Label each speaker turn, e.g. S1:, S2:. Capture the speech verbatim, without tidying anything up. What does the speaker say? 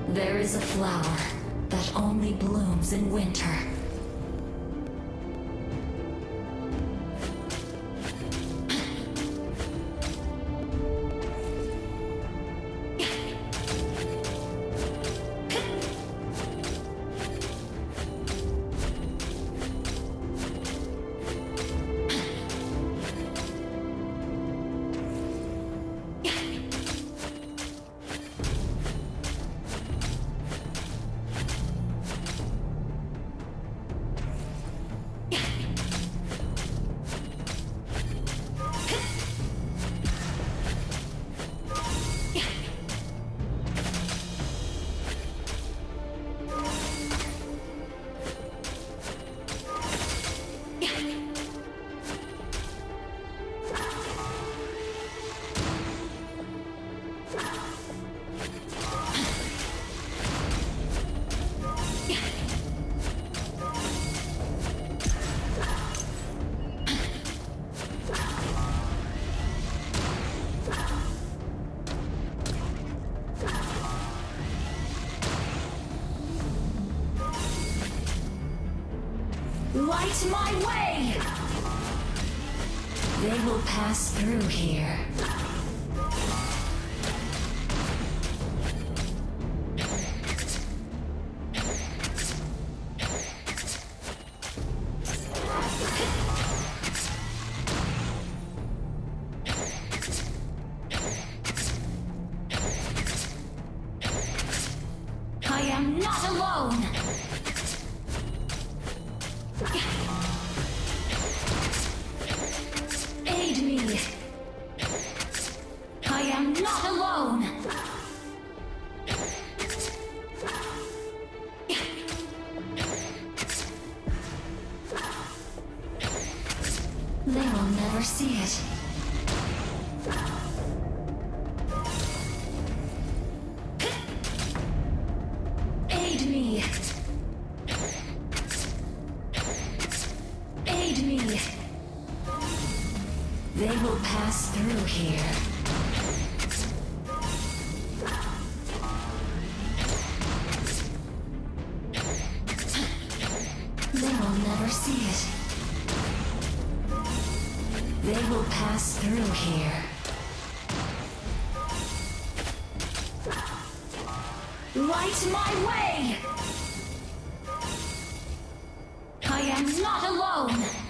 S1: There is a flower that only blooms in winter. Light my way! They will pass through here. I am not alone! Aid me! I am not alone! They will never see it. Aid me! Aid me! They will pass through here. They will never see it. They will pass through here. Light my way! I am not alone!